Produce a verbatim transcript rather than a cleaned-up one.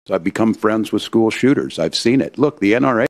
I've become friends with school shooters. I've seen it. Look, the N R A